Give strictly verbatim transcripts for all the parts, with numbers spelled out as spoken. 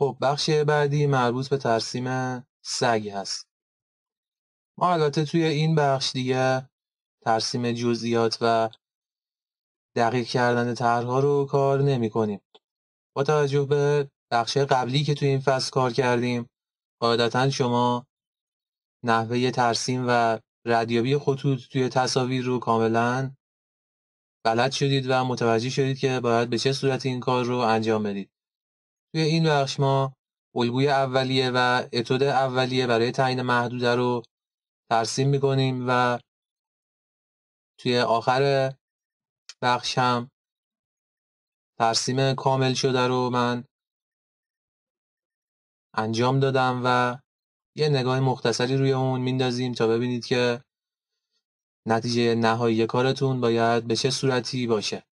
خب بخش بعدی مربوط به ترسیم سگ هست. ما البته توی این بخش دیگه ترسیم جزئیات و دقیق کردن طرح‌ها رو کار نمی کنیم. با توجه به بخش قبلی که توی این فصل کار کردیم، قاعدتاً شما نحوه ترسیم و ردیابی خطوط توی تصاویر رو کاملاً بلد شدید و متوجه شدید که باید به چه صورت این کار رو انجام بدید. توی این بخش ما الگوی اولیه و اتود اولیه برای تعیین محدوده رو ترسیم می‌کنیم و توی آخر بخش هم ترسیم کامل شده رو من انجام دادم و یه نگاه مختصری روی اون میندازیم تا ببینید که نتیجه نهایی کارتون باید به چه صورتی باشه.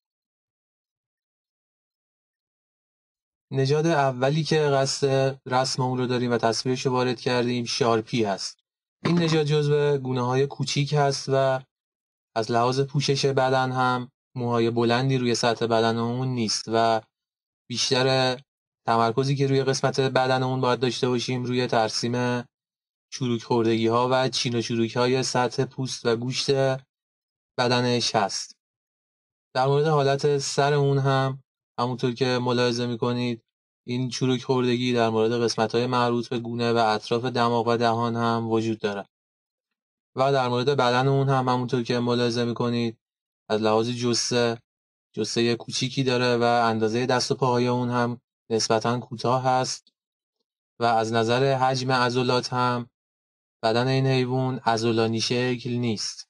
نژاد اولی که قصد رسم اون رو داریم و تصویرش رو وارد کردیم شارپی هست. این نژاد جزو گونه‌های کوچیک هست و از لحاظ پوشش بدن هم موهای بلندی روی سطح بدن اون نیست و بیشتر تمرکزی که روی قسمت بدن اون باید داشته باشیم روی ترسیم چروک خوردگی ها و چین و چروک های سطح پوست و گوشت بدنش هست. در مورد حالت سر اون هم همونطور که ملاحظه میکنید این چروک خوردگی در مورد قسمت های مربوط به گونه و اطراف دماغ و دهان هم وجود داره و در مورد بدن اون هم همونطور که ملاحظه میکنید از لحاظ جثه جثه کوچیکی داره و اندازه دست و پاهای اون هم نسبتاً کوتاه هست و از نظر حجم عضلات هم بدن این حیوان عضلانی شکل نیست.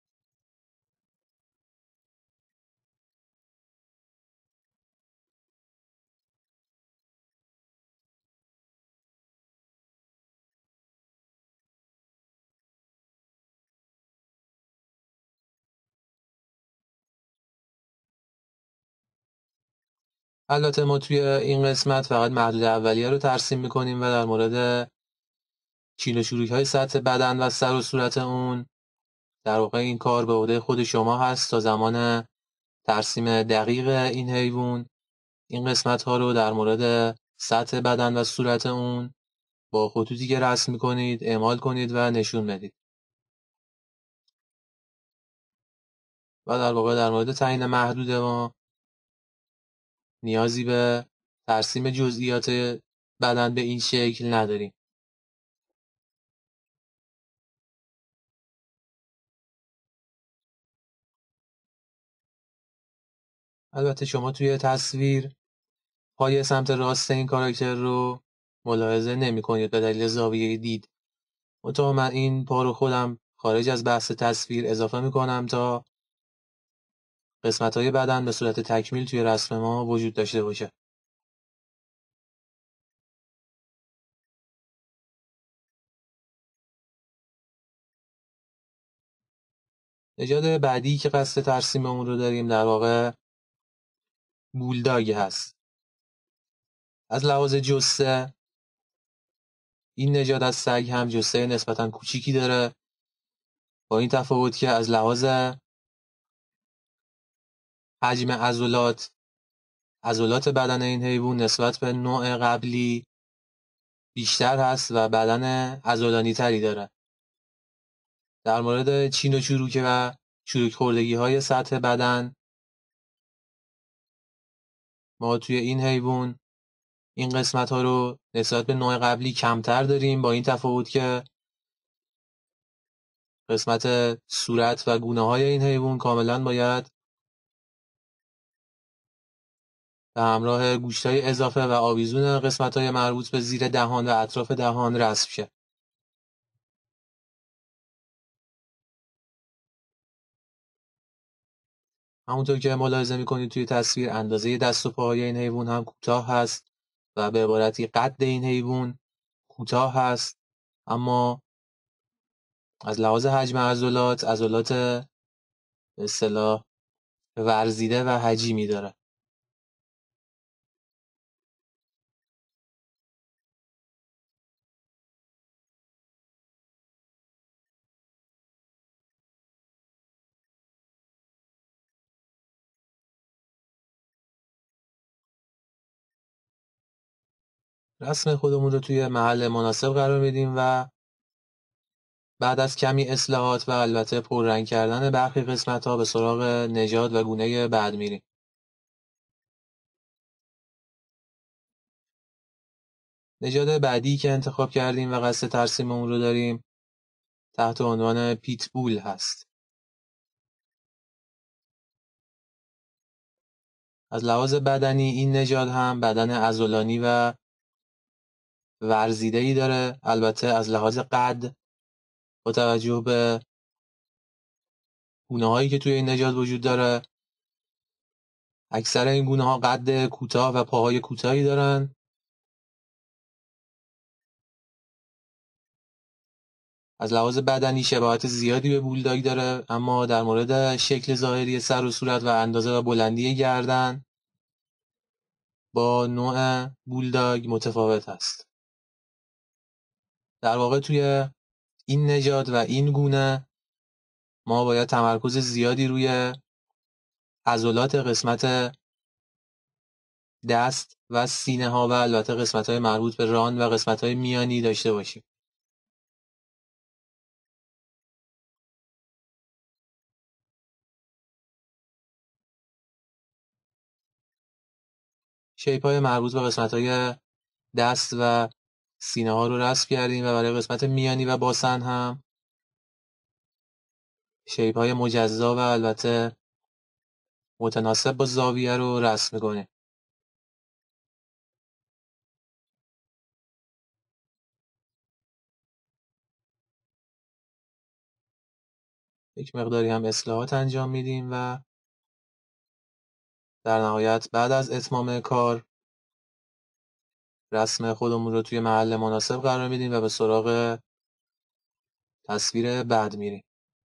البته ما توی این قسمت فقط محدوده اولیه رو ترسیم میکنیم و در مورد چین و چروک های سطح بدن و سر و صورت اون در واقع این کار به عهده خود شما هست تا زمان ترسیم دقیق این حیوان این قسمت ها رو در مورد سطح بدن و صورت اون با خطوطی که رسم میکنید اعمال کنید و نشون بدید. و در واقع در مورد تعیین محدود ما نیازی به ترسیم جزئیات بدن به این شکل نداریم. البته شما توی تصویر پای سمت راست این کاراکتر رو ملاحظه نمی کنید به دلیل زاویه دید. منتها من این پا رو خودم خارج از بحث تصویر اضافه می کنم تا قسمت های بدن به صورت تکمیل توی رسم ما وجود داشته باشه. نژاد بعدی که قصد ترسیم اون رو داریم در واقع بولداگ هست. از لحاظ جثه این نژاد از سگ هم جثه نسبتاً کوچیکی داره با این تفاوت که از لحاظ حجم عضلات عضلات بدن این حیوان نسبت به نوع قبلی بیشتر هست و بدن عضلانی تری داره. در مورد چین و چروک و چروک خوردگی های سطح بدن ما توی این حیوان این قسمت ها رو نسبت به نوع قبلی کمتر داریم با این تفاوت که قسمت صورت و گونه های این حیوان کاملا باید به همراه گوشت های اضافه و آویزون قسمت های مربوط به زیر دهان و اطراف دهان رسم شه. همونطور که ملاحظه میکنید توی تصویر اندازه دست و پاهای این حیوان هم کوتاه هست و به عبارتی قد این حیوان کوتاه هست، اما از لحاظ حجم عضلات عضلات به اصطلاح ورزیده و حجیمی داره. رسم خودمون رو توی محل مناسب قرار میدیم و بعد از کمی اصلاحات و البته پررنگ کردن برخی قسمت‌ها به سراغ نژاد و گونه بعد میریم. نژاد بعدی که انتخاب کردیم و قصد ترسیم اون رو داریم تحت عنوان پیتبول هست. از لحاظ بدنی این نژاد هم بدن عضلانی و ورزیده‌ای داره. البته از لحاظ قد با توجه به گونه‌هایی که توی این نژاد وجود داره، اکثر این گونه‌ها قد کوتاه و پاهای کوتاهی دارن. از لحاظ بدنی شباهت زیادی به بولداگ داره، اما در مورد شکل ظاهری سر و صورت و اندازه و بلندی گردن با نوع بولداگ متفاوت است. در واقع توی این نژاد و این گونه ما باید تمرکز زیادی روی عضلات قسمت دست و سینه ها و البته قسمت های مربوط به ران و قسمت های میانی داشته باشیم. شیپ های مربوط به قسمت های دست و سینه ها رو رسم کردیم و برای قسمت میانی و باسن هم شیپ های مجزا و البته متناسب با زاویه رو رسم میکنیم. یک مقداری هم اصلاحات انجام میدیم و در نهایت بعد از اتمام کار رسم خودمون رو توی محل مناسب قرار میدیم و به سراغ تصویر بعد میریم.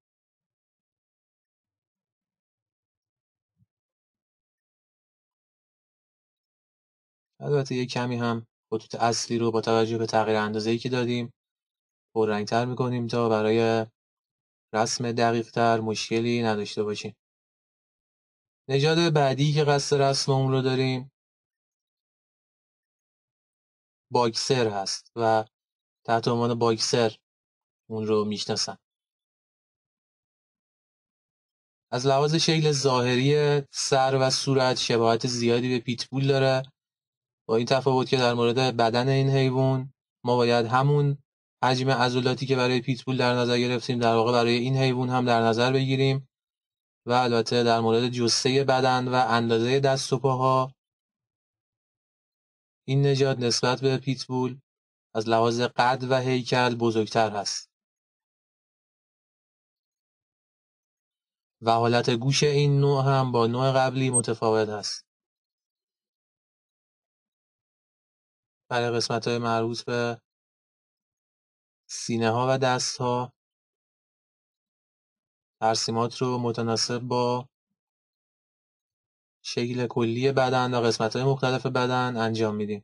البته یک کمی هم خطوط اصلی رو با توجه به تغییر اندازه‌ای که دادیم پررنگ‌تر می‌کنیم تا برای رسم دقیق‌تر مشکلی نداشته باشیم. نژاد بعدی که قصد رسم اون رو داریم باکسر هست و تحت عنوان باکسر اون رو میشناسن. از لحاظ شکل ظاهری سر و صورت شباهت زیادی به پیتبول داره، با این تفاوت که در مورد بدن این حیوان ما باید همون حجم عضلاتی که برای پیتبول در نظر گرفتیم در واقع برای این حیوان هم در نظر بگیریم و البته در مورد جثه بدن و اندازه دست و پاها این نژاد نسبت به پیتبول از لحاظ قد و هیکل بزرگتر هست و حالت گوش این نوع هم با نوع قبلی متفاوت است. برای قسمت‌های مربوط به سینه ها و دست ها ترسیمات رو متناسب با شکل کلی بدن و قسمت‌های مختلف بدن انجام میدیم.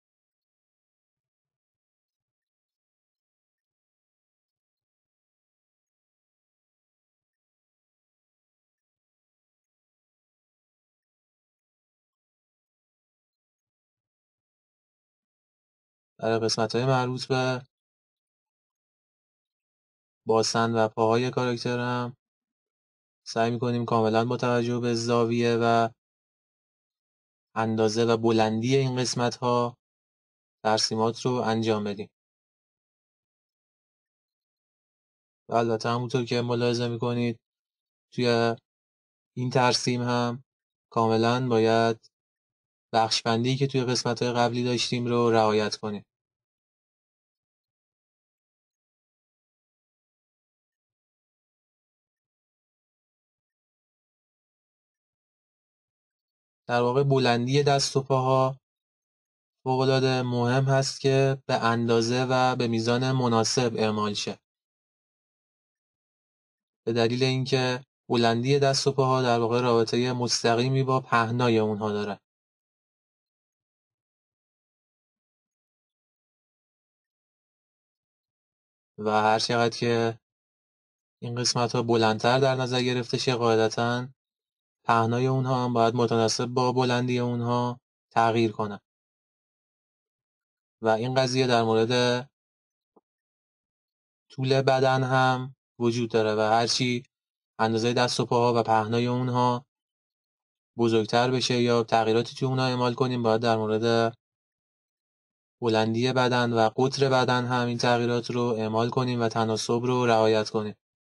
برای قسمت‌های مربوط به باسن و پاهای کاراکتر هم سعی می‌کنیم کاملا با توجه به زاویه و اندازه و بلندی این قسمت‌ها ترسیمات رو انجام بدیم. و البته همونطور که ملاحظه می‌کنید توی این ترسیم هم کاملا باید بخش‌بندی که توی قسمت‌های قبلی داشتیم رو رعایت کنیم. در واقع بلندی دست و پاها فوق‌العاده مهم هست که به اندازه و به میزان مناسب اعمال شه. به دلیل اینکه بلندی دست و پاها در واقع رابطه مستقیمی با پهنای اونها داره. و هر چقدر که این قسمت ها بلندتر در نظر گرفته شه قاعدتاً پهنای اونها هم باید متناسب با بلندی اونها تغییر کنه. و این قضیه در مورد طول بدن هم وجود داره و هرچی اندازه دست و پاها و پهنای اونها بزرگتر بشه یا تغییراتی توی اونها اعمال کنیم، باید در مورد بلندی بدن و قطر بدن هم این تغییرات رو اعمال کنیم و تناسب رو رعایت کنیم.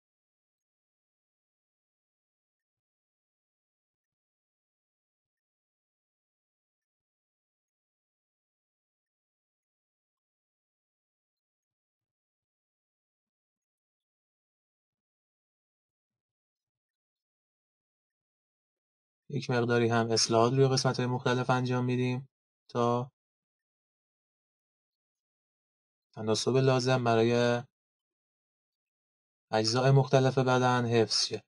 یک مقداری هم اصلاحات روی قسمت‌های مختلف انجام میدیم تا تناسب لازم برای اجزای مختلف بدن حفظ شه.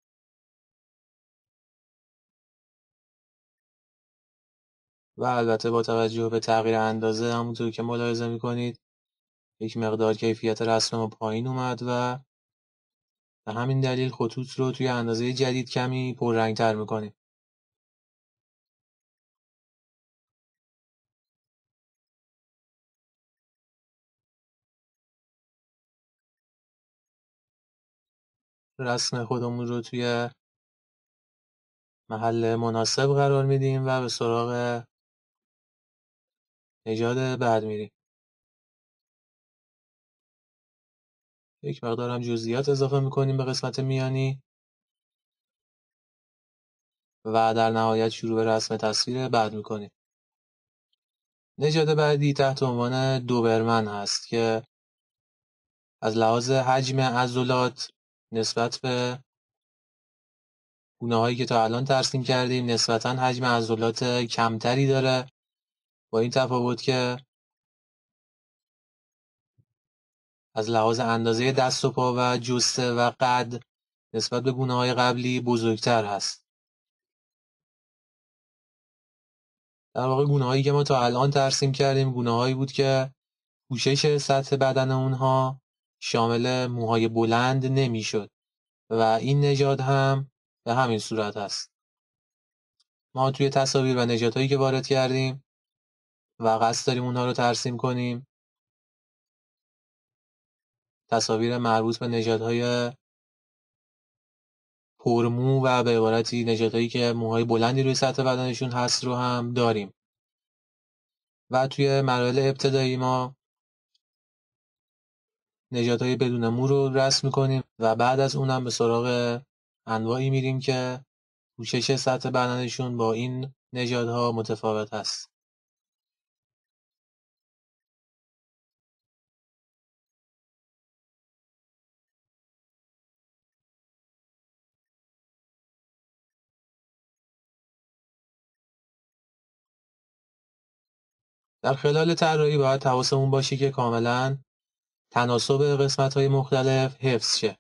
و البته با توجه به تغییر اندازه، همونطور که ملاحظه میکنید یک مقدار کیفیت رسم ما پایین اومد و به همین دلیل خطوط رو توی اندازه جدید کمی پررنگ‌تر میکنیم. رسم خودمون رو توی محل مناسب قرار میدیم و به سراغ نژاد بعد میریم. یک مقدار هم جزئیات اضافه میکنیم به قسمت میانی و در نهایت شروع به رسم تصویر بعد میکنیم. نژاد بعدی تحت عنوان دوبرمن هست که از لحاظ حجم عضلات نسبت به گونه‌هایی که تا الان ترسیم کردیم نسبتاً حجم عضلات کمتری داره، با این تفاوت که از لحاظ اندازه دست و پا و جثه و قد نسبت به گونه‌های قبلی بزرگتر هست. در واقع گونه‌هایی که ما تا الان ترسیم کردیم گونه‌هایی بود که پوشش سطح بدن اونها شامل موهای بلند نمیشد و این نژاد هم به همین صورت هست. ما توی تصاویر و نژادهایی که وارد کردیم و قصد داریم اونها رو ترسیم کنیم، تصاویر مربوط به نژادهای پرمو و به عبارتی نژادهایی که موهای بلندی روی سطح بدنشون هست رو هم داریم و توی مراحل ابتدایی ما نژادهای بدون مو رو رسم می‌کنیم و بعد از اونم به سراغ انواعی میریم که پوشش سطح بدنشون با این نژادها متفاوت است. در خلال طراحی باید حواسمون باشه که کاملا تناسب قسمت‌های مختلف حفظ شه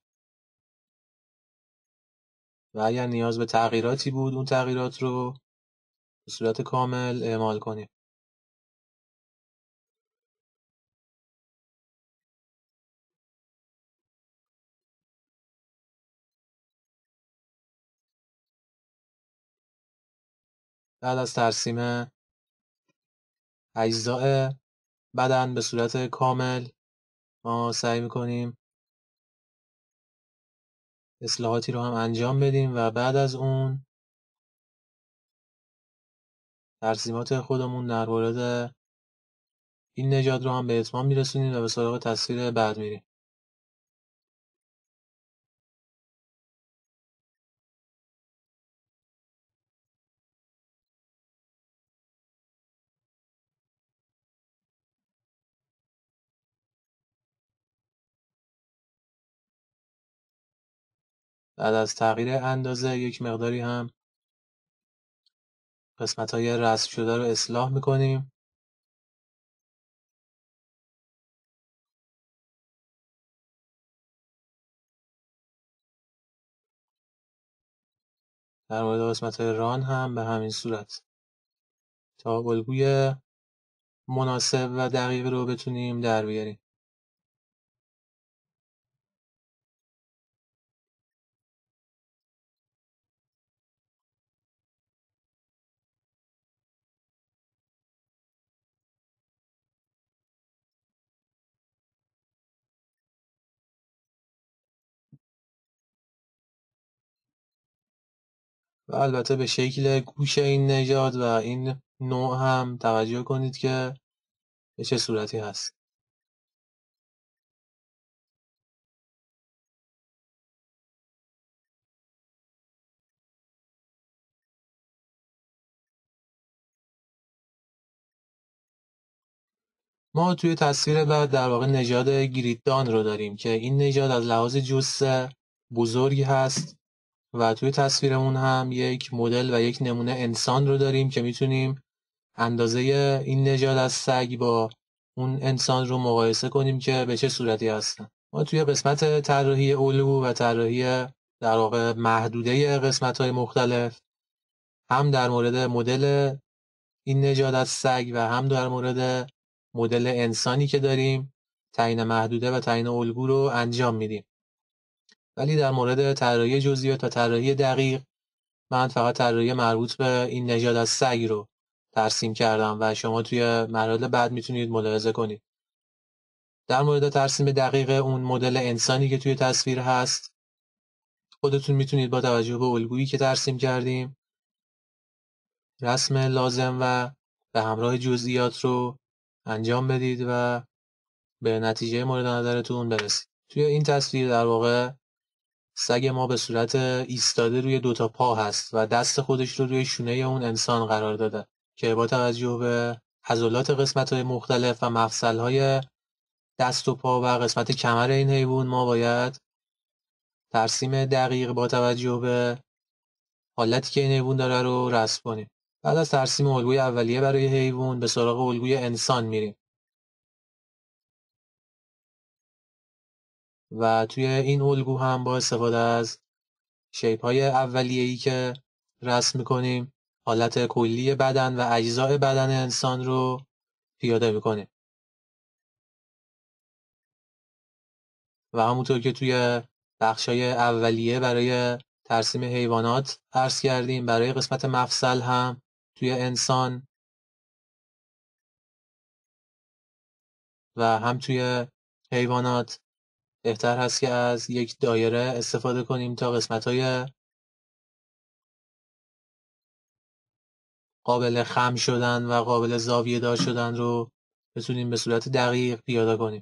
و اگر نیاز به تغییراتی بود اون تغییرات رو به صورت کامل اعمال کنیم. بعد از ترسیم اجزاء بدن به صورت کامل ما سعی می‌کنیم اصلاحاتی رو هم انجام بدیم و بعد از اون ترسیمات خودمون در مورد این نژاد رو هم به اتمام میرسونیم و به سراغ تصویر بعد میریم. بعد از تغییر اندازه یک مقداری هم قسمت‌های رسم شده رو اصلاح می‌کنیم. در مورد قسمت‌های ران هم به همین صورت تا الگوی مناسب و دقیق رو بتونیم در بیاریم. و البته به شکل گوش این نژاد و این نوع هم توجه کنید که به چه صورتی هست. ما توی تصویر بعد در واقع نژاد گریددان رو داریم که این نژاد از لحاظ جثه بزرگی هست و توی تصویرمون هم یک مدل و یک نمونه انسان رو داریم که میتونیم اندازه این نژاد از سگ با اون انسان رو مقایسه کنیم که به چه صورتی هستن. ما توی قسمت طراحی الگو و طراحی در واقع محدوده قسمت‌های مختلف هم در مورد مدل این نژاد از سگ و هم در مورد مدل انسانی که داریم تعیین محدوده و تعیین الگو رو انجام میدیم. ولی در مورد طراحی جزئیات و طراحی دقیق من فقط طراحی مربوط به این نژاد از سگ رو ترسیم کردم و شما توی مراحل بعد میتونید ملاحظه کنید. در مورد ترسیم دقیق اون مدل انسانی که توی تصویر هست خودتون میتونید با توجه به الگویی که ترسیم کردیم رسم لازم و به همراه جزئیات رو انجام بدید و به نتیجه مورد نظرتون برسید. توی این تصویر در واقع سگ ما به صورت ایستاده روی دوتا پا هست و دست خودش رو روی شونه اون انسان قرار داده که با توجه به عضلات قسمت‌های مختلف و مفصل‌های دست و پا و قسمت کمر این حیوان ما باید ترسیم دقیق با توجه به حالتی که این حیوان داره رو رسم کنیم. بعد از ترسیم الگوی اولیه برای حیوان به سراغ الگوی انسان میریم و توی این الگو هم با استفاده از شیپ های اولیه‌ای که رسم میکنیم حالت کلی بدن و اجزای بدن انسان رو پیاده میکنیم و همونطور که توی بخشای اولیه برای ترسیم حیوانات عرض کردیم برای قسمت مفصل هم توی انسان و هم توی حیوانات بهتر هست که از یک دایره استفاده کنیم تا قسمت‌های قابل خم شدن و قابل زاویه دار شدن رو بتونیم به صورت دقیق پیاده کنیم.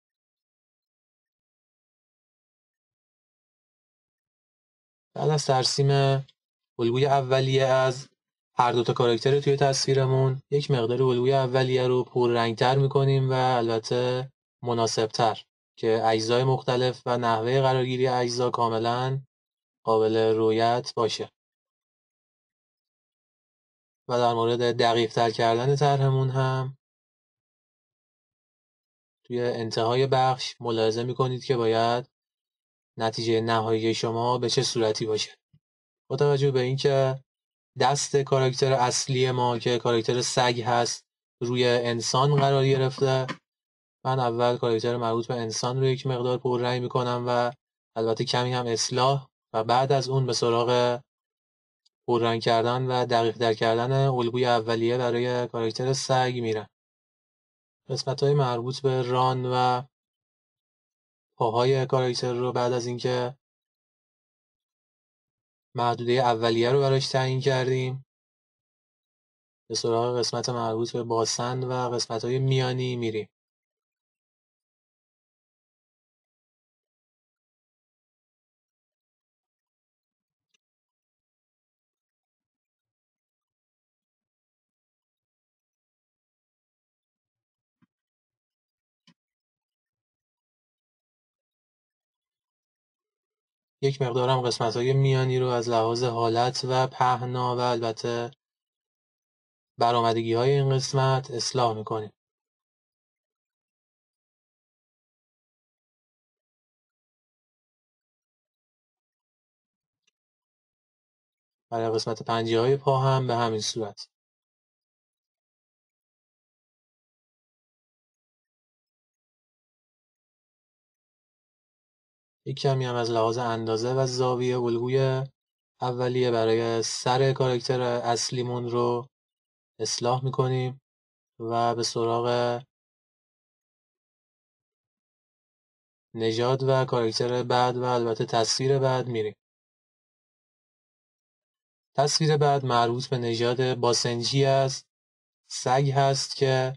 بعد از ترسیم الگوی اولیه از هر دو تا کاراکتر توی تصویرمون یک مقدار الگوی اولیه رو پررنگ‌تر می‌کنیم و البته مناسب‌تر که اجزای مختلف و نحوه قرارگیری اجزا کاملاً قابل رؤیت باشه. و در مورد دقیق‌تر کردن طرحمون هم توی انتهای بخش ملاحظه می‌کنید که باید نتیجه نهایی شما به چه صورتی باشه. با توجه به اینکه دست کاراکتر اصلی ما که کاراکتر سگ هست روی انسان قرار گرفته من اول کاراکتر مربوط به انسان رو یک مقدار پررنگ میکنم و البته کمی هم اصلاح و بعد از اون به سراغ پررنگ کردن و دقیق در کردن الگوی اولیه برای کاراکتر سگ میرم. قسمت های مربوط به ران و پاهای کاراکتر رو بعد از اینکه محدوده اولیه رو براش تعیین کردیم به سراغ قسمت مربوط به باسن و قسمت های میانی میریم. یک مقدارم قسمت های میانی رو از لحاظ حالت و پهنا و البته برآمدگی های این قسمت اصلاح میکنیم. برای قسمت پنجه های پا هم به همین صورت. یک کمی هم از لحاظ اندازه و زاویه الگوی اولیه برای سر کاراکتر اصلیمون رو اصلاح میکنیم و به سراغ نژاد و کاراکتر بعد و البته تصویر بعد میریم. تصویر بعد مربوط به نژاد باسنجی است. سگ هست که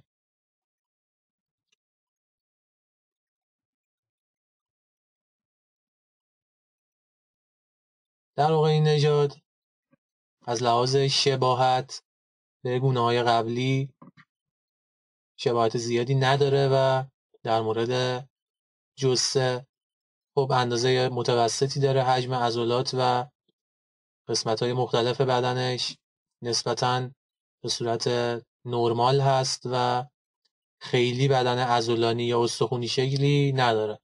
در واقع این نژاد از لحاظ شباهت به گونه‌های قبلی شباهت زیادی نداره و در مورد جثه خب اندازه متوسطی داره. حجم عضلات و قسمت‌های مختلف بدنش نسبتاً به صورت نرمال هست و خیلی بدن عضلانی یا استخوانی شکلی نداره.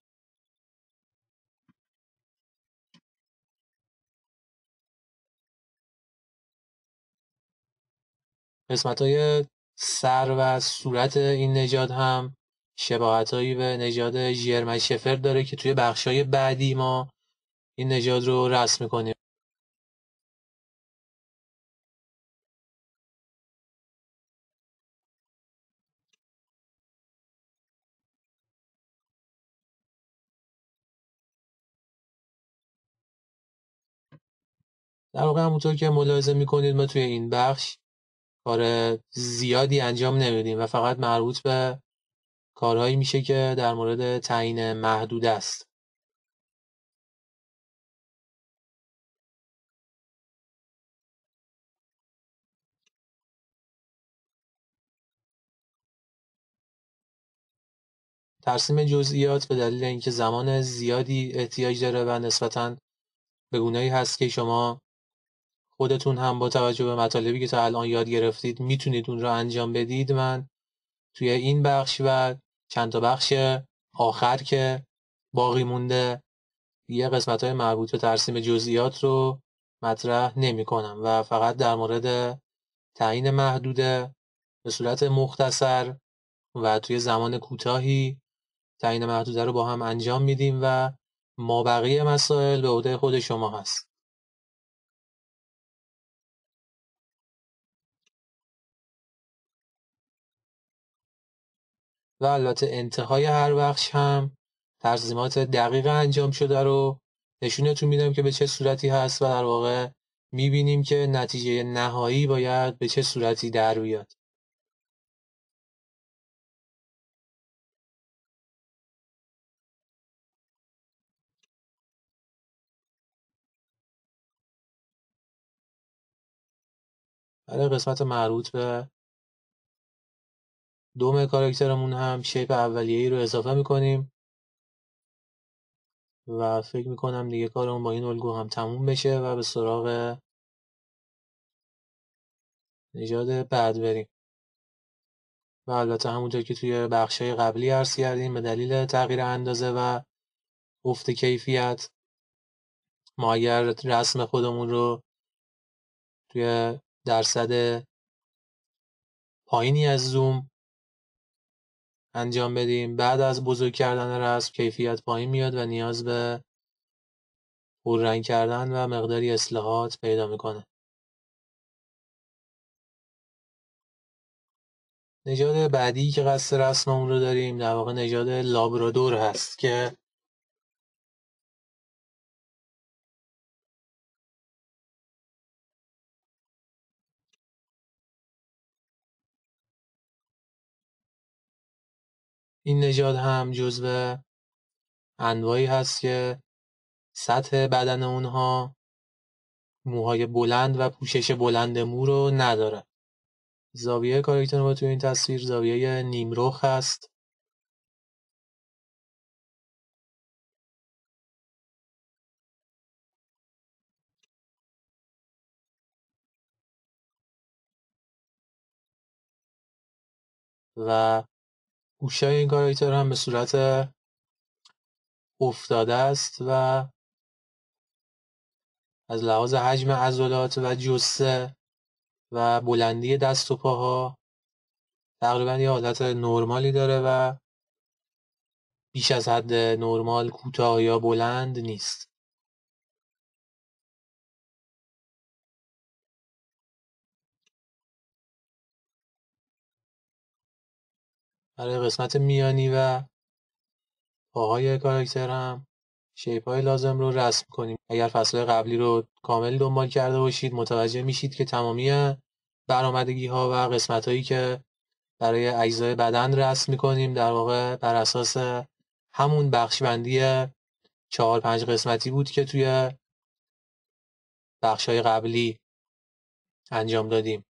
قسمت‌های سر و صورت این نژاد هم شباهت‌هایی به نژاد ژرمن شفرد داره که توی بخش‌های بعدی ما این نژاد رو رسم می‌کنیم. در واقع همونطور که ملاحظه می‌کنید ما توی این بخش کار زیادی انجام نمیدیم و فقط مربوط به کارهایی میشه که در مورد تعیین محدود است. ترسیم جزئیات به دلیل اینکه زمان زیادی احتیاج داره و نسبتاً به گونه‌ای هست که شما خودتون هم با توجه به مطالبی که تا الان یاد گرفتید میتونید اون رو انجام بدید. من توی این بخش و چند تا بخش آخر که باقی مونده یه قسمت‌های مربوط به ترسیم جزئیات رو مطرح نمی‌کنم و فقط در مورد تعیین محدوده به صورت مختصر و توی زمان کوتاهی تعیین محدوده رو با هم انجام میدیم و مابقی مسائل به عهده خود شما هست. و البته انتهای هر بخش هم ترسیمات دقیق انجام شده رو نشونتون میدم که به چه صورتی هست و در واقع میبینیم که نتیجه نهایی باید به چه صورتی در بیاد. برای قسمت مربوط به دوم کاراکترمون هم شیپ اولیه‌ای رو اضافه میکنیم و فکر میکنم دیگه کارمون با این الگو هم تموم بشه و به سراغ نژاد بعد بریم. و البته همونطور که توی بخشای قبلی عرض کردیم به دلیل تغییر اندازه و افت کیفیت ما اگر رسم خودمون رو توی درصد پایینی از زوم انجام بدیم بعد از بزرگ کردن رسم کیفیت پایین میاد و نیاز به پررنگ کردن و مقداری اصلاحات پیدا میکنه. نژاد بعدی که قصد رسممون رو داریم در واقع نژاد لابرادور هست که این نژاد هم جزو انواعی هست که سطح بدن اونها موهای بلند و پوشش بلند مو رو نداره. زاویه کاراکتر ما توی این تصویر زاویه نیمرخ هست و گوشای این کاراکتر هم به صورت افتاده است و از لحاظ حجم عضلات و جثه و بلندی دست و پاها تقریبا یه حالت نرمالی داره و بیش از حد نرمال کوتاه یا بلند نیست. برای قسمت میانی و پاهای کاراکتر هم شیپ های لازم رو رسم کنیم. اگر فصل قبلی رو کامل دنبال کرده باشید متوجه میشید که تمامی برآمدگی ها و قسمت هایی که برای اجزای بدن رسم میکنیم در واقع بر اساس همون بخشبندی چهار پنج قسمتی بود که توی بخش های قبلی انجام دادیم.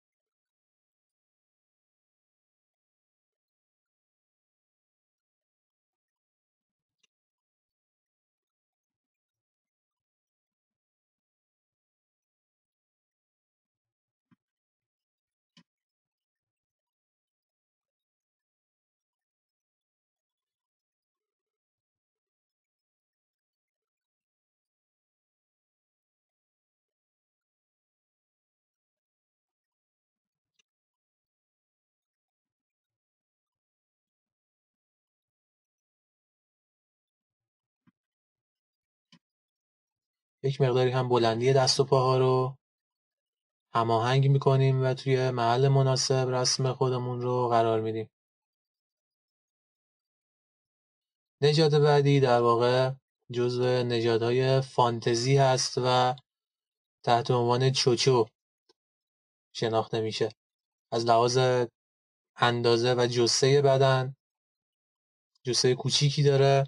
یک مقداری هم بلندی دست و پاها رو هماهنگ میکنیم و توی محل مناسب رسم خودمون رو قرار میدیم. نژاد بعدی در واقع جزو نژادهای فانتزی هست و تحت عنوان چوچو شناخته میشه. از لحاظ اندازه و جثه بدن جثه کوچیکی داره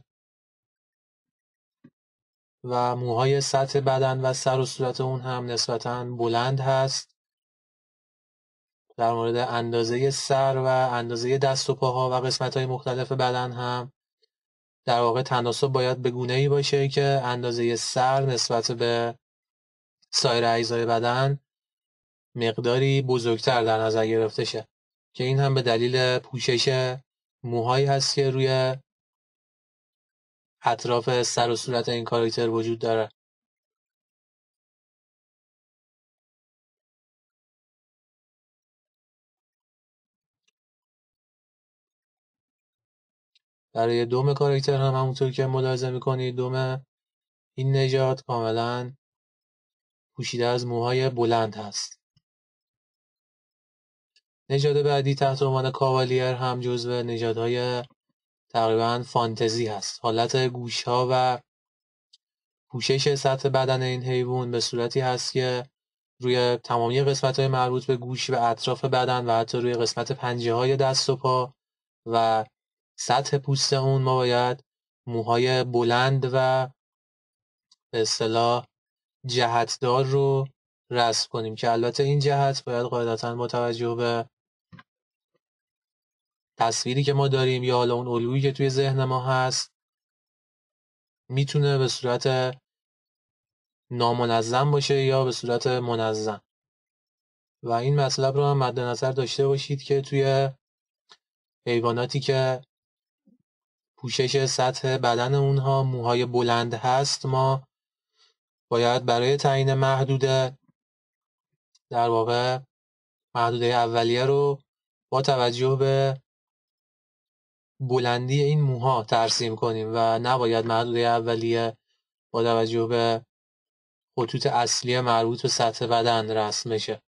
و موهای سطح بدن و سر و صورت اون هم نسبتاً بلند هست. در مورد اندازه سر و اندازه دست و پاها و قسمت‌های مختلف بدن هم در واقع تناسب باید به گونه‌ای باشه که اندازه سر نسبت به سایر اجزای بدن مقداری بزرگتر در نظر گرفته شه که این هم به دلیل پوشش موهایی هست که روی اطراف سر و صورت این کاراکتر وجود داره. برای دم کاراکتر هم همونطور که ملاحظه میکنید دم این نژاد کاملا پوشیده از موهای بلند هست. نژاد بعدی تحت عنوان کاوالیر هم جزو نژادهای تقریبا فانتزی هست. حالت گوشها و پوشش سطح بدن این حیوان به صورتی هست که روی تمامی قسمت‌های مربوط به گوش و اطراف بدن و حتی روی قسمت پنجه‌های دست و پا و سطح پوست اون ما باید موهای بلند و به اصطلاح جهتدار رو رسم کنیم که البته این جهت باید قاعدتاً با توجه به تصویری که ما داریم یا حالا اون الگویی که توی ذهن ما هست میتونه به صورت نامنظم باشه یا به صورت منظم و این مطلب رو هم مد نظر داشته باشید که توی حیواناتی که پوشش سطح بدن اونها موهای بلند هست ما باید برای تعیین محدوده در واقع محدوده اولیه رو با توجه به بلندی این موها ترسیم کنیم و نباید محدوده اولیه با توجه به خطوط اصلی مربوط به سطح بدن رسم بشه.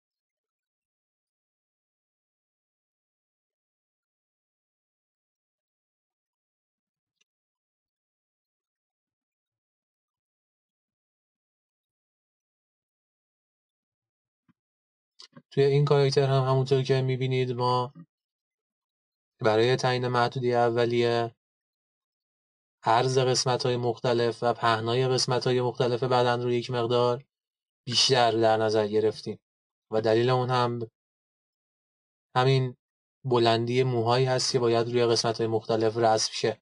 توی این کاراکتر هم همونطور که میبینید ما برای تعیین محدوده اولیه عرض قسمت‌های مختلف و پهنای قسمت‌های مختلف بدن رو یک مقدار بیشتر در نظر گرفتیم و دلیل اون هم همین بلندی موهایی هست که باید روی قسمت‌های مختلف رسم شه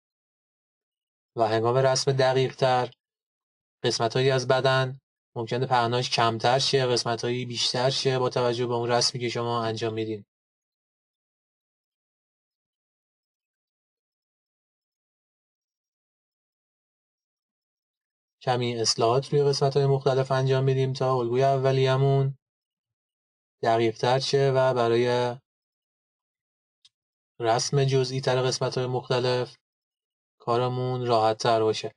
و هنگام رسم دقیق‌تر قسمت‌هایی از بدن ممکنه پهناش کمتر شه، قسمت‌هایی بیشتر شه با توجه به اون رسمی که شما انجام میدین. کمی اصلاحات روی قسمت‌های مختلف انجام میدیم تا الگوی اولیه‌مون دقیق‌تر شه و برای رسم جزئی تر قسمت‌های مختلف کارمون راحت‌تر باشه.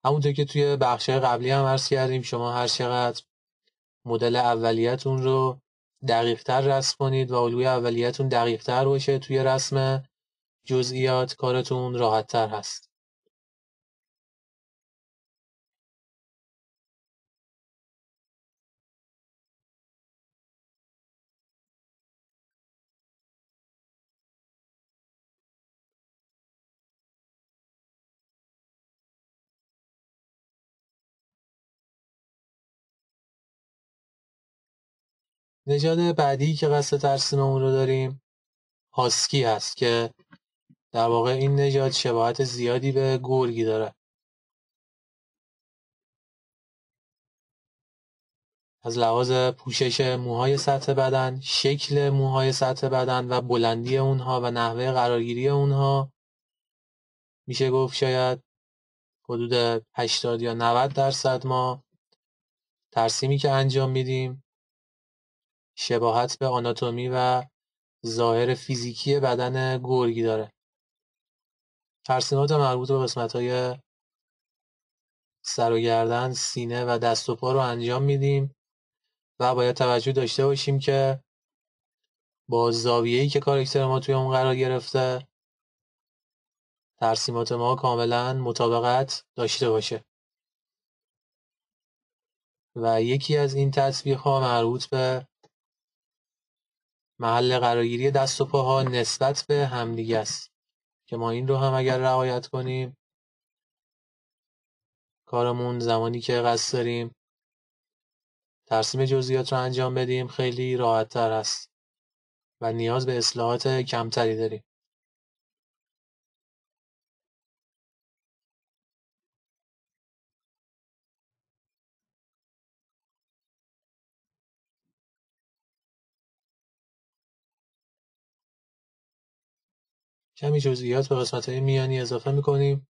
همونطور که توی بخش‌های قبلی هم عرض کردیم، شما هر چقدر مدل اولیه‌تون رو دقیق‌تر رسم کنید و الگوی اولیه‌تون دقیق‌تر باشه توی رسم جزئیات، کارتون راحت‌تر هست. نژاد بعدی که قصد ترسیممون رو داریم هاسکی هست که در واقع این نژاد شباهت زیادی به گرگی داره. از لحاظ پوشش موهای سطح بدن، شکل موهای سطح بدن و بلندی اونها و نحوه قرارگیری اونها میشه گفت شاید حدود هشتاد یا نود درصد ما ترسیمی که انجام میدیم شباهت به آناتومی و ظاهر فیزیکی بدن گرگی داره. ترسیمات مربوط به قسمت‌های سر و گردن، سینه و دست و پا رو انجام میدیم و باید توجه داشته باشیم که با زاویه‌ای که کاراکتر ما توی اون قرار گرفته ترسیمات ما کاملا مطابقت داشته باشه. و یکی از این تطبیق‌ها مربوط به محل قرارگیری دست و پاها نسبت به همدیگه است که ما این رو هم اگر رعایت کنیم کارمون زمانی که قصد داریم ترسیم جزئیات رو انجام بدیم خیلی راحت‌تر است و نیاز به اصلاحات کمتری داریم. کمی جزئیات به قسمت‌های میانی اضافه می‌کنیم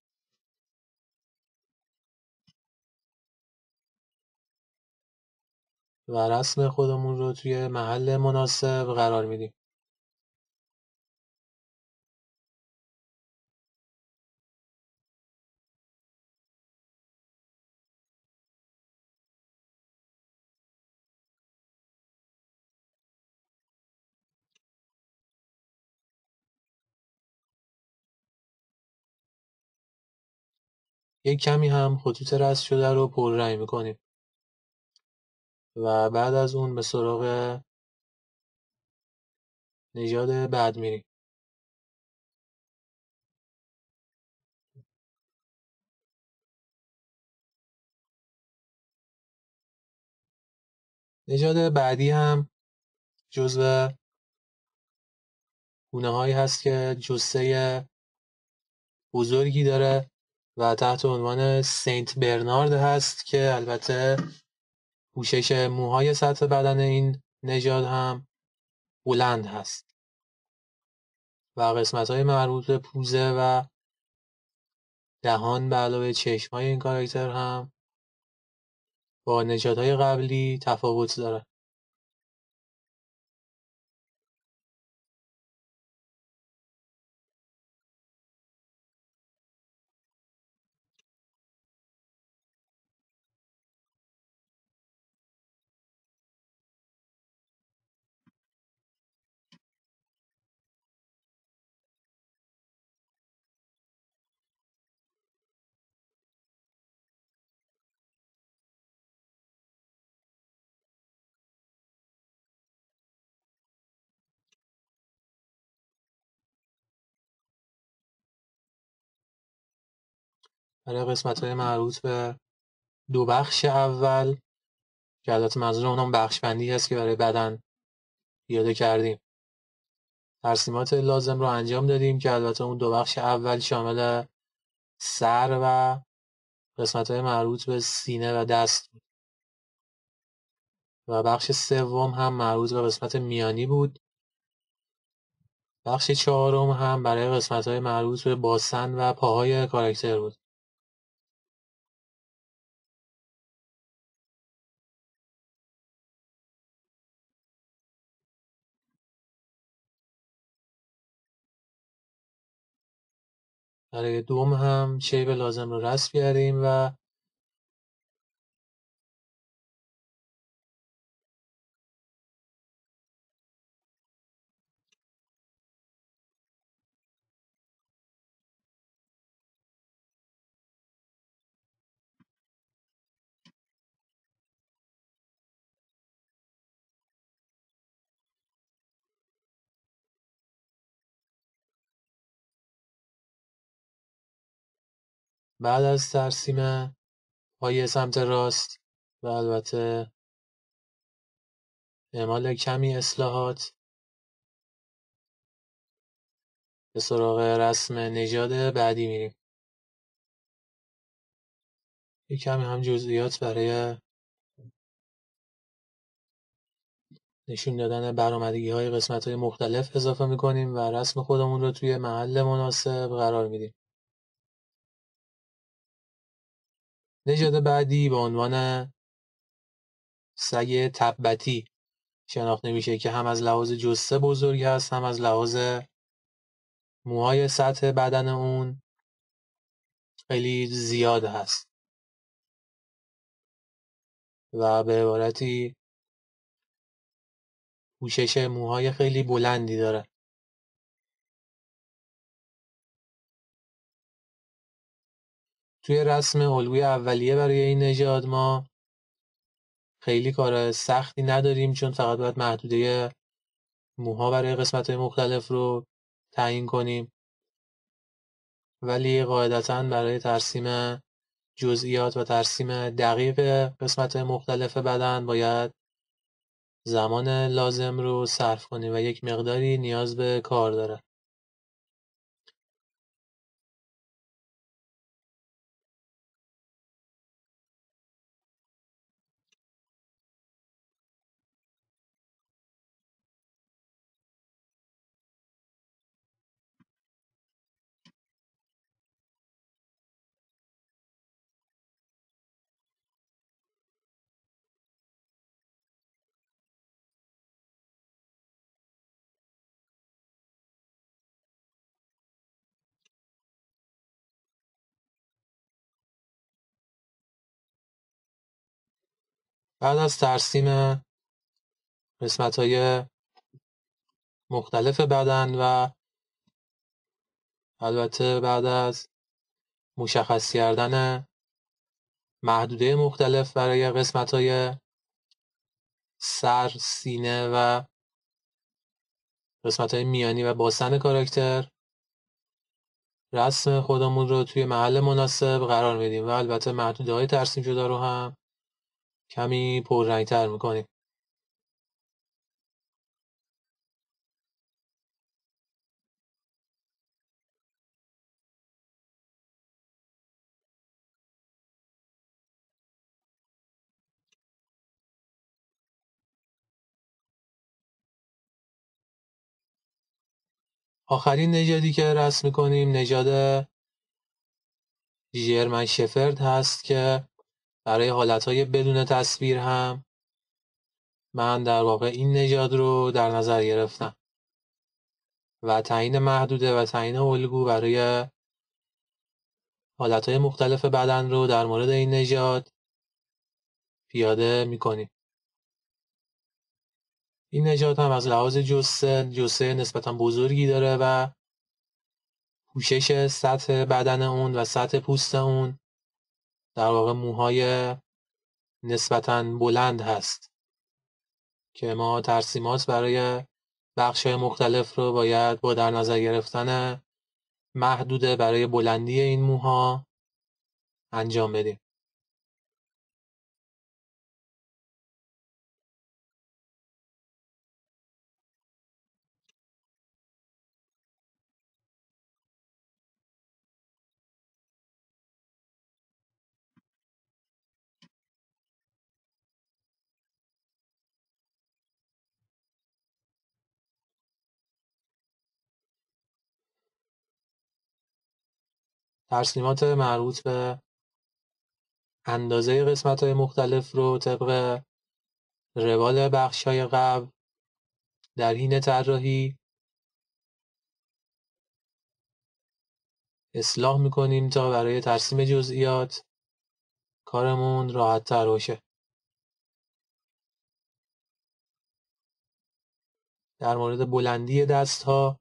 و رسم خودمون رو توی محل مناسب قرار میدیم. یک کمی هم خطوط رسم شده رو پررنگ می‌کنیم و بعد از اون به سراغ نژاد بعد میریم. نژاد بعدی هم جزو گونه‌هایی هست که جثه بزرگی داره و تحت عنوان سنت برنارد هست که البته پوشش موهای سطح بدن این نژاد هم بلند هست و قسمت‌های مربوط به پوزه و دهان به علاوه چشم‌های این کاراکتر هم با نژادهای قبلی تفاوت داره. برای قسمت‌های مربوط به دو بخش اول که البته منظور اونم بخش بندی هست که برای بدن پیاده کردیم ترسیمات لازم رو انجام دادیم که البته اون دو بخش اول شامل سر و قسمت‌های مربوط به سینه و دست بود و بخش سوم هم مربوط به قسمت میانی بود. بخش چهارم هم برای قسمت‌های مربوط به باسن و پاهای کاراکتر بود. برای دوم هم شیب لازم رو رسم کردیم و بعد از ترسیم پای سمت راست و البته اعمال کمی اصلاحات به سراغ رسم نژاد بعدی میریم. یک کمی هم جزئیات برای نشون دادن برآمدگی های قسمت های مختلف اضافه میکنیم و رسم خودمون رو توی محل مناسب قرار میدیم. نژاد بعدی به عنوان سگ تبتی شناخته میشه که هم از لحاظ جثه بزرگ هست، هم از لحاظ موهای سطح بدن اون خیلی زیاد هست و به عبارتی پوشش موهای خیلی بلندی داره. توی رسم الگوی اولیه برای این نژاد ما خیلی کار سختی نداریم، چون فقط باید محدوده موها برای قسمت‌های مختلف رو تعیین کنیم، ولی قاعدتاً برای ترسیم جزئیات و ترسیم دقیق قسمت‌های مختلف بدن باید زمان لازم رو صرف کنیم و یک مقداری نیاز به کار داره. بعد از ترسیم قسمت‌های مختلف بدن و البته بعد از مشخص کردن محدوده مختلف برای قسمت‌های سر، سینه و قسمت‌های میانی و باسن کاراکتر، رسم خودمون رو توی محل مناسب قرار میدیم و البته محدوده‌های ترسیم شده رو هم کمی پررنگ‌تر می‌کنیم. آخرین نژادی که رسم می‌کنیم نژاد ژرمن شفرد هست که برای حالتهای بدون تصویر هم من در واقع این نژاد رو در نظر گرفتم و تعیین محدوده و تعیین الگو برای حالتهای مختلف بدن رو در مورد این نژاد پیاده می‌کنیم. این نژاد هم از لحاظ جثه جثه نسبتا بزرگی داره و پوشش سطح بدن اون و سطح پوست اون در واقع موهای نسبتا بلند هست که ما ترسیمات برای بخش‌های مختلف رو باید با در نظر گرفتن محدوده برای بلندی این موها انجام بدیم. ترسیمات مربوط به اندازه قسمت‌های مختلف رو طبق روال بخش‌های قبل در حین طراحی اصلاح می‌کنیم تا برای ترسیم جزئیات کارمون راحت‌تر باشه. در مورد بلندی دست‌ها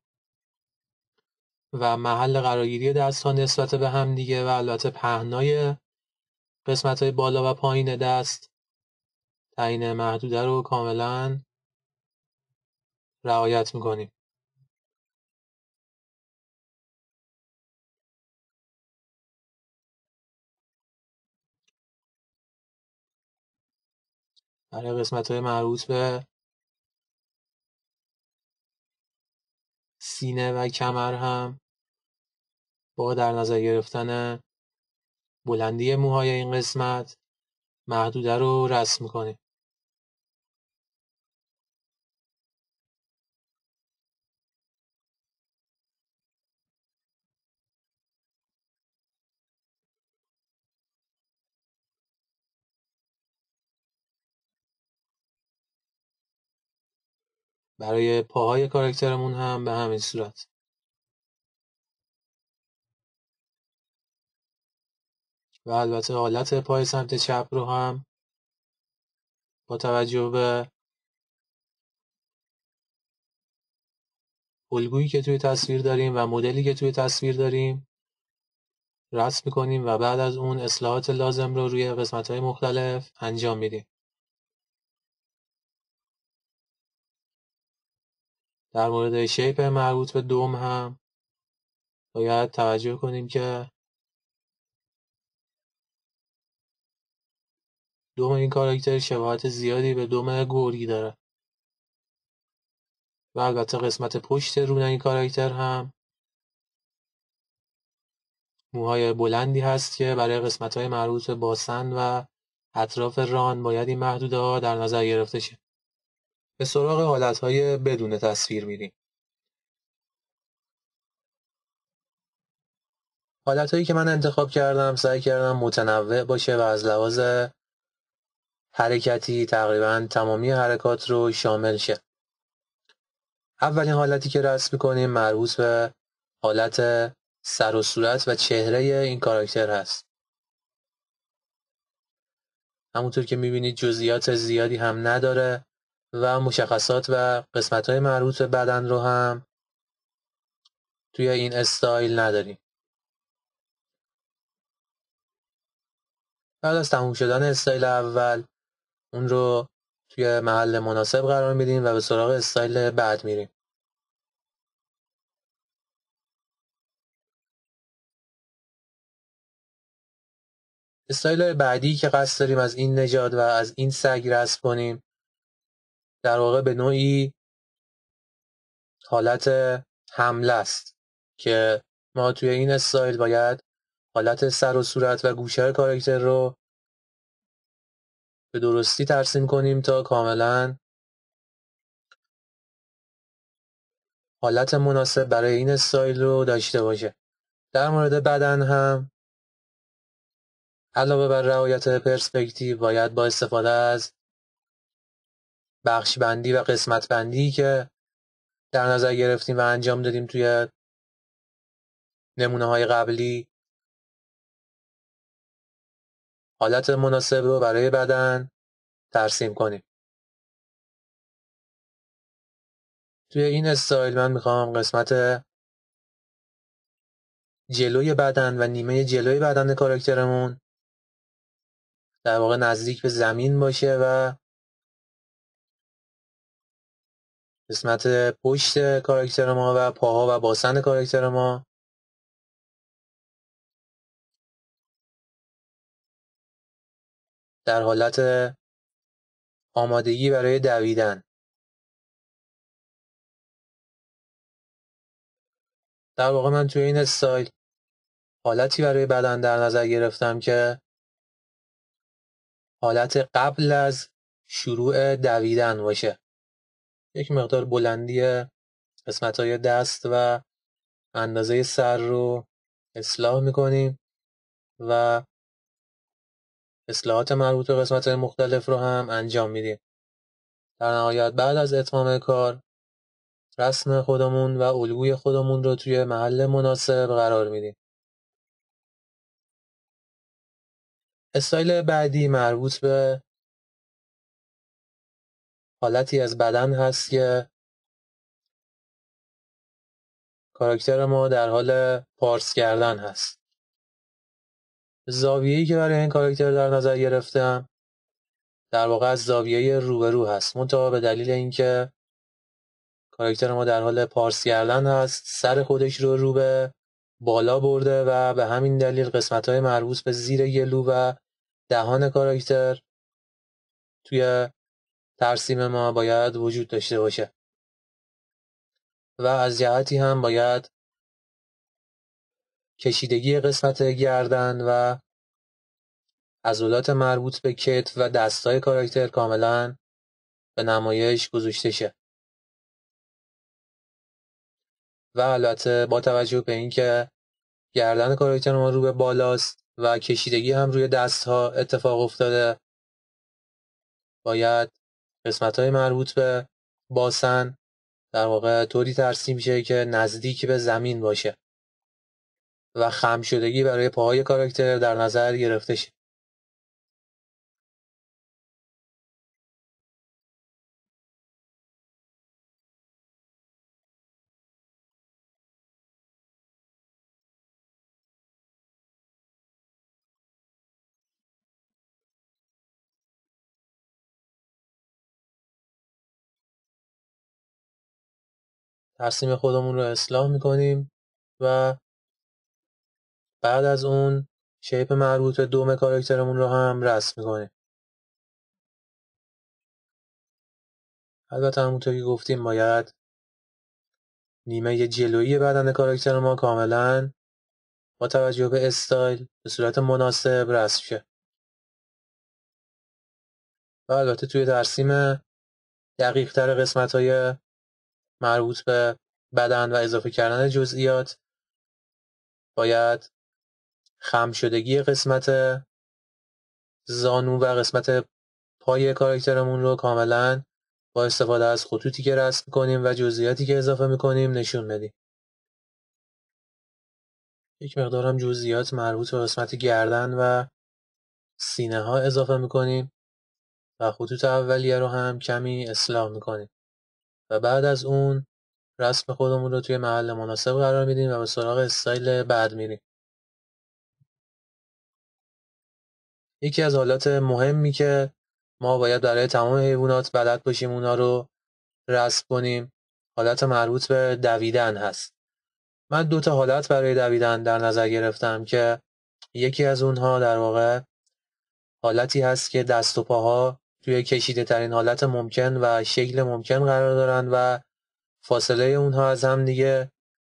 و محل قرارگیری دست‌ها نسبت به هم دیگه و البته پهنای قسمت‌های بالا و پایین دست تعیین محدوده رو کاملا رعایت می‌کنیم. برای قسمت های مربوط به سینه و کمر هم با در نظر گرفتن بلندی موهای این قسمت محدوده رو رسم میکنیم. برای پاهای کاراکترمون هم به همین صورت. و البته حالت پای سمت چپ رو هم با توجه به الگویی که توی تصویر داریم و مدلی که توی تصویر داریم رسم میکنیم و بعد از اون اصلاحات لازم رو روی قسمت‌های مختلف انجام میدیم. در مورد شیپ مربوط به دم هم باید توجه کنیم که دم این کاراکتر شباهت زیادی به دم گرگی داره و البته قسمت پشت روی این کاراکتر هم موهای بلندی هست که برای قسمت‌های مربوط به باسن و اطراف ران باید این محدوده ها در نظر گرفته شه. به سراغ حالت‌های بدون تصویر میریم. حالت‌هایی که من انتخاب کردم سعی کردم متنوع باشه و از لحاظ حرکتی تقریبا تمامی حرکات رو شامل شه. اولین حالتی که رسم می‌کنیم مربوط به حالت سر و صورت و چهره این کاراکتر هست. همونطور که می‌بینید جزئیات زیادی هم نداره و مشخصات و قسمت‌های مربوط به بدن رو هم توی این استایل نداریم. بعد از تموم شدن استایل اول اون رو توی محل مناسب قرار میدیم و به سراغ استایل بعد میریم. استایل بعدی که قصد داریم از این نژاد و از این سگ رسم کنیم در واقع به نوعی حالت حمله است که ما توی این استایل باید حالت سر و صورت و گوشه کاراکتر رو به درستی ترسیم کنیم تا کاملا حالت مناسب برای این استایل رو داشته باشه. در مورد بدن هم علاوه بر رعایت پرسپکتیو باید با استفاده از بخش بندی و قسمت بندی که در نظر گرفتیم و انجام دادیم توی نمونه های قبلی حالت مناسب رو برای بدن ترسیم کنیم. توی این استایل من میخوام قسمت جلوی بدن و نیمه جلوی بدن کاراکترمون در واقع نزدیک به زمین باشه و قسمت پشت کاراکتر ما و پاها و باسن کاراکتر ما در حالت آمادگی برای دویدن. در واقع من توی این استایل حالتی برای بدن در نظر گرفتم که حالت قبل از شروع دویدن باشه. یک مقدار بلندی قسمت‌های دست و اندازه سر رو اصلاح می‌کنیم و اصلاحات مربوط به قسمت‌های مختلف رو هم انجام میدیم. در نهایت بعد از اتمام کار رسم خودمون و الگوی خودمون رو توی محل مناسب قرار میدیم. استایل بعدی مربوط به حالتی از بدن هست که کاراکتر ما در حال پارس کردن هست. زاویه‌ای که برای این کاراکتر در نظر گرفتم در واقع از زاویه روبرو هست، منتها به دلیل اینکه کاراکتر ما در حال پارس کردن هست سر خودش رو رو به بالا برده و به همین دلیل قسمت‌های مربوط به زیر گلو و دهان کاراکتر توی ترسیم ما باید وجود داشته باشه و از جهتی هم باید کشیدگی قسمت گردن و عضلات مربوط به کتف و دستای کاراکتر کاملا به نمایش گذاشته شه. و البته با توجه به اینکه گردن کاراکتر ما رو به بالاست و کشیدگی هم روی دستها اتفاق افتاده، باید قسمت‌های مربوط به باسن در واقع طوری ترسیم شه که نزدیک به زمین باشه و خم شدگی برای پاهای کاراکتر در نظر گرفته شه. ترسیم خودمون رو اصلاح میکنیم و بعد از اون شیپ مربوط به دوم کاراکترمون رو هم رسم میکنیم. البته همونطور که گفتیم باید نیمه جلویی بدن کاراکتر ما کاملا با توجه به استایل به صورت مناسب رسم شه. و البته توی ترسیم دقیق تر قسمت های مربوط به بدن و اضافه کردن جزئیات باید خم شدگی قسمت زانو و قسمت پای کاراکترمون رو کاملا با استفاده از خطوطی که رسم کنیم و جزئیاتی که اضافه میکنیم نشون بدیم. یک مقدارم جزئیات مربوط به قسمت گردن و سینه ها اضافه میکنیم و خطوط اولیه رو هم کمی اصلاح میکنیم و بعد از اون رسم خودمون رو توی محل مناسب قرار میدیم و به سراغ استایل بعد میریم. یکی از حالات مهمی که ما باید برای تمام حیوانات بلد باشیم اونا رو رسم کنیم حالت مربوط به دویدن هست. من دو تا حالت برای دویدن در نظر گرفتم که یکی از اونها در واقع حالتی هست که دست و پاها توی کشیده ترین حالت ممکن و شکل ممکن قرار دارن و فاصله اونها از هم دیگه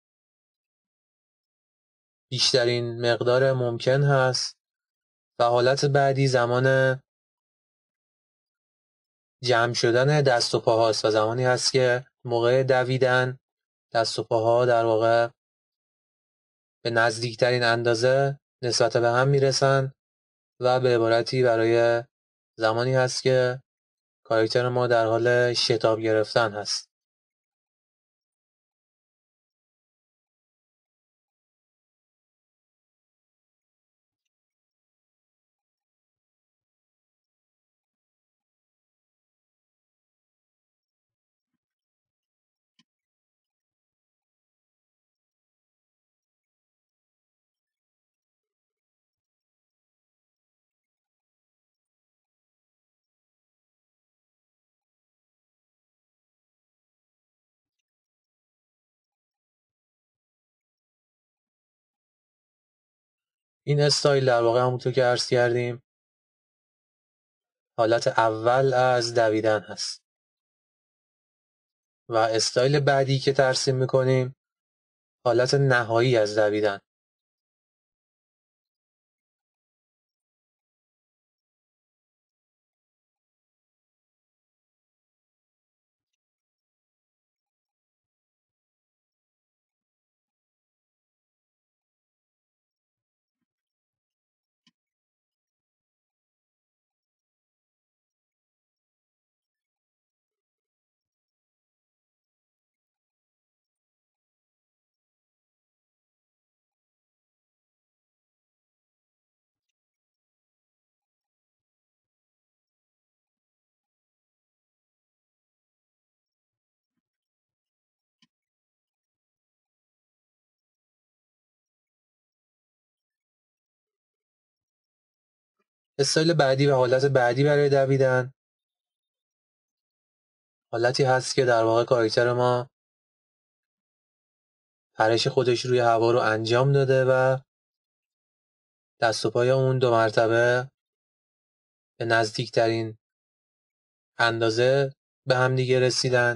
بیشترین مقدار ممکن هست و حالت بعدی زمان جمع شدن دست و پاهاست و زمانی هست که موقع دویدن دست و پاها در واقع به نزدیکترین اندازه نسبت به هم میرسن و به عبارتی برای زمانی هست که کاراکتر ما در حال شتاب گرفتن هست. این استایل در واقع همونطور که عرض کردیم حالت اول از دویدن هست و استایل بعدی که ترسیم میکنیم حالت نهایی از دویدن. استایل بعدی و حالت بعدی برای دویدن حالتی هست که در واقع کاراکتر ما پرش خودش روی هوا رو انجام داده و دست و پای اون دو مرتبه به نزدیکترین اندازه به هم دیگه رسیدن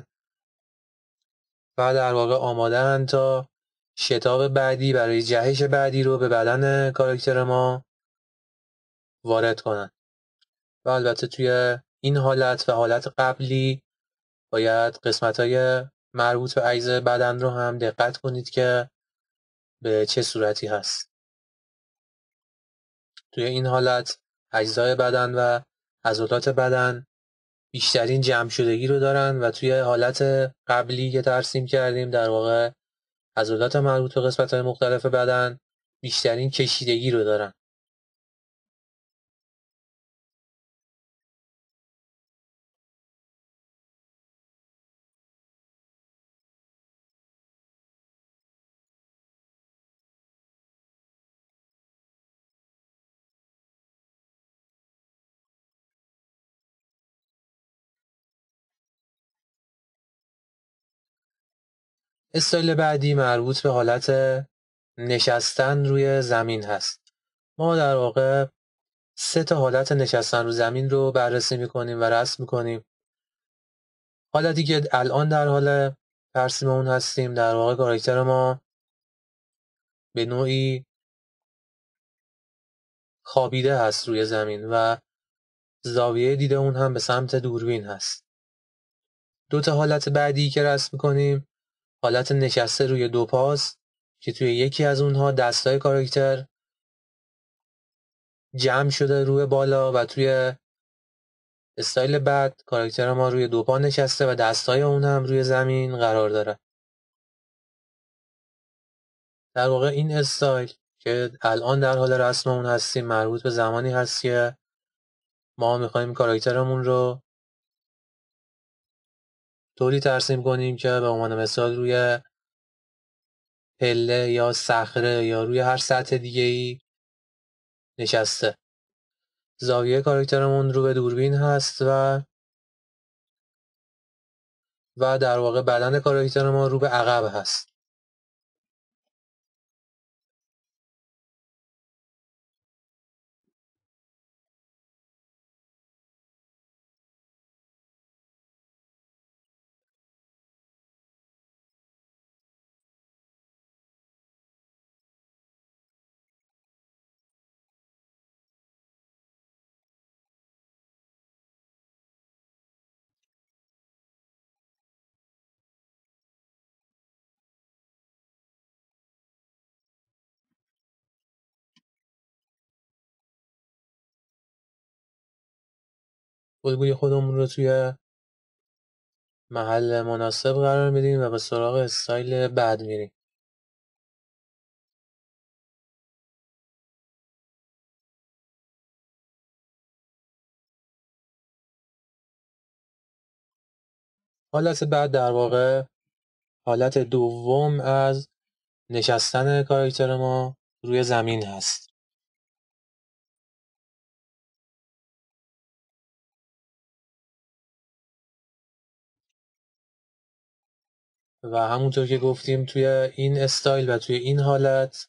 و در واقع آماده‌اند تا شتاب بعدی برای جهش بعدی رو به بدن کاراکتر ما وارد کنن. و البته توی این حالت و حالت قبلی باید قسمت‌های مربوط به اجزای بدن رو هم دقت کنید که به چه صورتی هست. توی این حالت اجزای بدن و عضلات بدن بیشترین جمع شدگی رو دارن و توی حالت قبلی که ترسیم کردیم در واقع عضلات مربوط به قسمت‌های مختلف بدن بیشترین کشیدگی رو دارن. استایل بعدی مربوط به حالت نشستن روی زمین هست. ما در واقع سه تا حالت نشستن رو زمین رو بررسی میکنیم و رسم میکنیم. حالتی که الان در حال ترسیم اون هستیم، در واقع کاراکتر ما به نوعی خوابیده هست روی زمین و زاویه دید اون هم به سمت دوربین هست. دو تا حالت بعدی که رسم میکنیم حالت نشسته روی دو پاست که توی یکی از اونها دستای کاراکتر جمع شده روی بالا و توی استایل بعد کاراکتر ما روی دو پا نشسته و دستای اون هم روی زمین قرار داره. در واقع این استایل که الان در حال رسم اون هستیم مربوط به زمانی هست که ما میخوایم کاراکترمون رو طوری ترسیم کنیم که به عنوان مثال روی پله یا صخره یا روی هر سطح دیگه‌ای نشسته. زاویه کاراکترمون رو به دوربین هست و و در واقع بدن کاراکتر ما رو به عقب هست. الگوی خودمون رو توی محل مناسب قرار میدیم و به سراغ استایل بعد میریم. حالت بعد در واقع حالت دوم از نشستن کاراکتر ما روی زمین هست. و همونطور که گفتیم توی این استایل و توی این حالت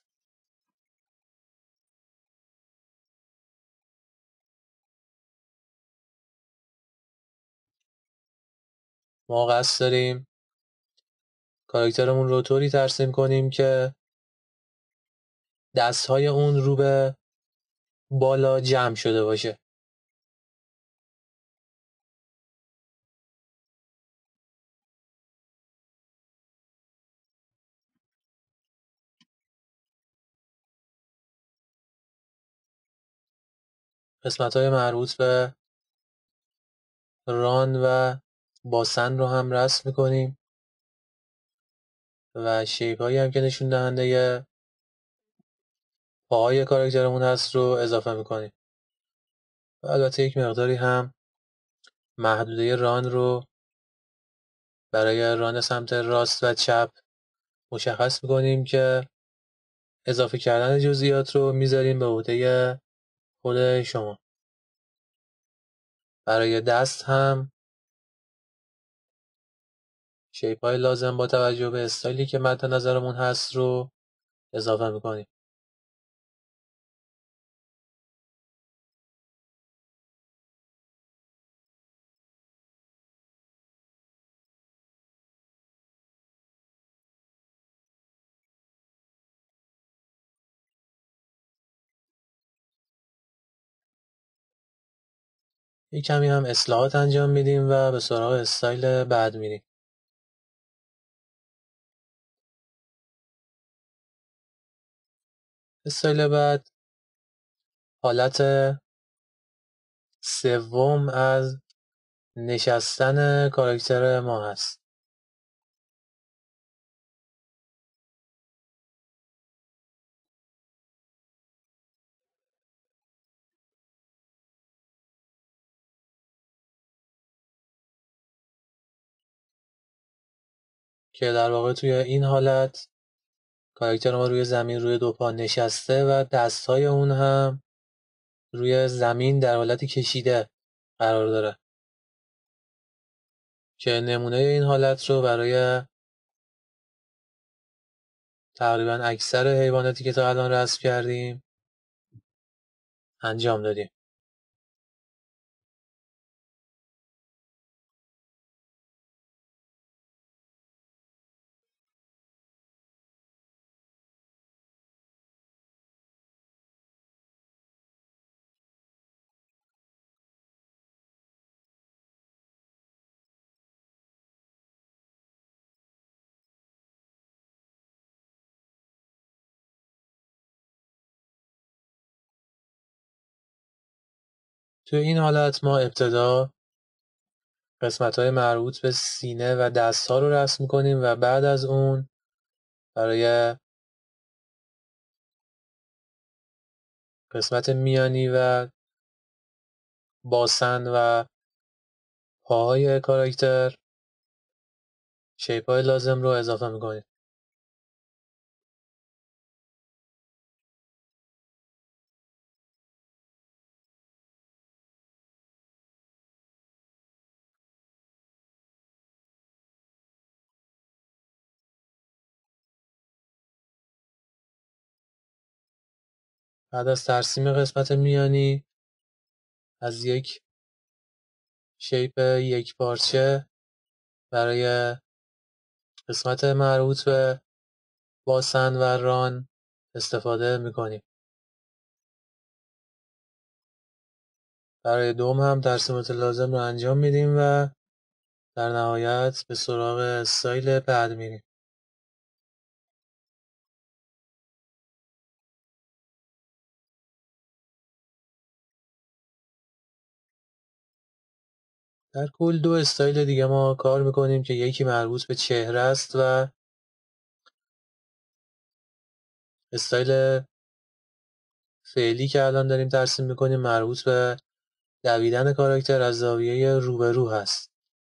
ما قصد داریم کاراکترمون رو طوری ترسیم کنیم که دستهای اون رو به بالا جمع شده باشه. قسمت‌های مربوط به ران و باسن رو هم رسم می‌کنیم و شیپ هایی هم که نشون دهنده پاهای کاراکترمون هست رو اضافه می‌کنیم. و البته یک مقداری هم محدوده ران رو برای ران سمت راست و چپ مشخص می‌کنیم که اضافه کردن جزئیات رو میذاریم به عهده خود شما. برای دست هم شیپ های لازم با توجه به استایلی که مد نظرمون هست رو اضافه میکنیم. یک کمی هم اصلاحات انجام میدیم و به سراغ استایل بعد میریم. استایل بعد حالت سوم از نشستن کاراکتر ما هست. که در واقع توی این حالت کاراکتر ما روی زمین روی دو پا نشسته و دستهای اون هم روی زمین در حالت کشیده قرار داره که نمونه این حالت رو برای تقریبا اکثر حیواناتی که تا الان رسم کردیم انجام دادیم. توی این حالت ما ابتدا قسمت‌های مربوط به سینه و دست‌ها رو رسم می‌کنیم و بعد از اون برای قسمت میانی و باسن و پاهای کاراکتر شیپ‌های لازم رو اضافه می‌کنیم. بعد از ترسیم قسمت میانی از یک شیپ یک پارچه برای قسمت مربوط به باسن و ران استفاده می‌کنیم. برای دوم هم ترسیمات لازم رو انجام میدیم و در نهایت به سراغ استایل بعد میریم. در کل دو استایل دیگه ما کار میکنیم که یکی مربوط به چهره است و استایل فعلی که الان داریم ترسیم میکنیم مربوط به دویدن کاراکتر از زاویه روبرو هست.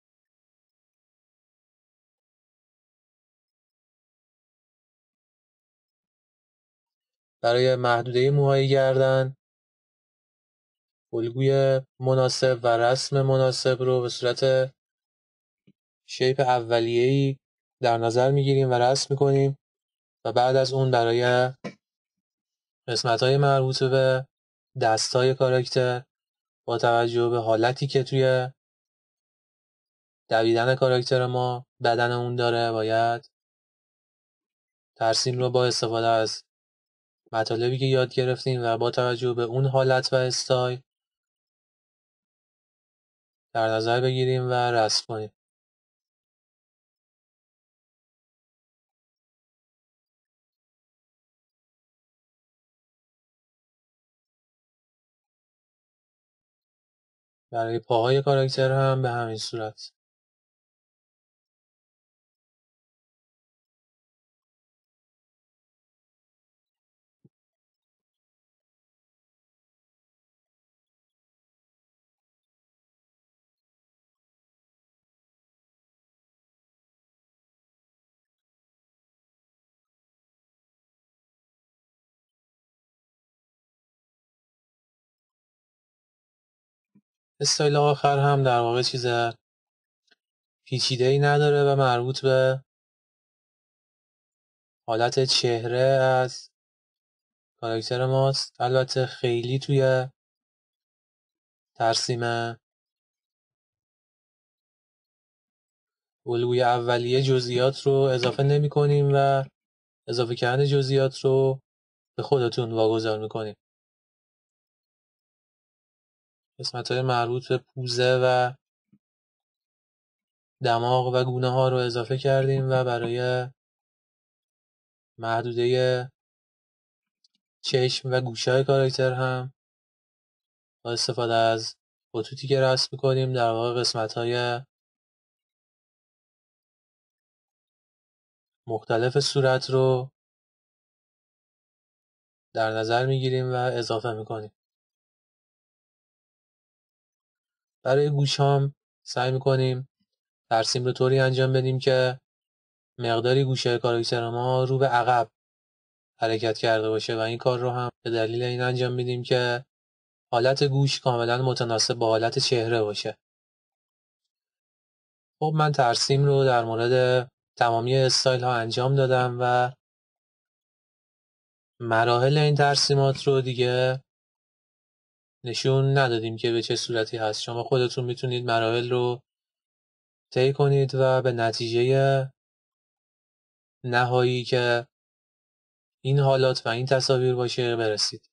برای محدوده موهای گردن الگوی مناسب و رسم مناسب رو به صورت شیپ اولیه‌ای در نظر میگیریم و رسم میکنیم و بعد از اون برای قسمت‌های مربوط به دستای کاراکتر با توجه به حالتی که توی دویدن کاراکتر ما بدن اون داره باید ترسیم رو با استفاده از مطالبی که یاد گرفتیم و با توجه به اون حالت و استایل در نظر بگیریم و رسم کنیم. برای پاهای کاراکتر هم به همین صورت. استایل آخر هم در واقع چیز پیچیده‌ای نداره و مربوط به حالت چهره از کاراکتر ماست. البته خیلی توی ترسیم الگوی اولیه جزئیات رو اضافه نمی کنیم و اضافه کردن جزئیات رو به خودتون واگذار میکنیم. قسمت‌های مربوط به پوزه و دماغ و گونه ها رو اضافه کردیم و برای محدوده چشم و گوشهای کاراکتر هم با استفاده از خطوطی که رسم می‌کنیم در واقع قسمت‌های مختلف صورت رو در نظر میگیریم و اضافه میکنیم. برای گوش هم سعی میکنیم ترسیم رو طوری انجام بدیم که مقداری گوشه کاراکتر ما رو به عقب حرکت کرده باشه و این کار رو هم به دلیل این انجام میدیم که حالت گوش کاملا متناسب با حالت چهره باشه. خب من ترسیم رو در مورد تمامی استایل ها انجام دادم و مراحل این ترسیمات رو دیگه نشون ندادیم که به چه صورتی هست. شما خودتون میتونید مراحل رو طی کنید و به نتیجه نهایی که این حالات و این تصاویر باشه برسید.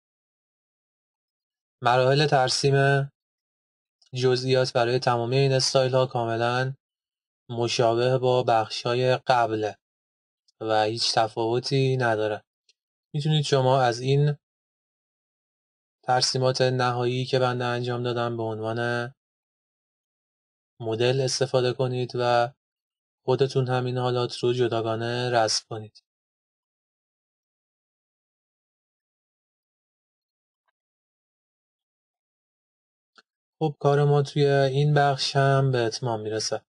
مراحل ترسیم جزئیات برای تمامی این استایل ها کاملا مشابه با بخش های قبله و هیچ تفاوتی نداره. میتونید شما از این ترسیمات نهایی که بنده انجام دادم به عنوان مدل استفاده کنید و خودتون همین حالات رو جداگانه رسم کنید. خب کار ما توی این بخش هم به اتمام میرسه.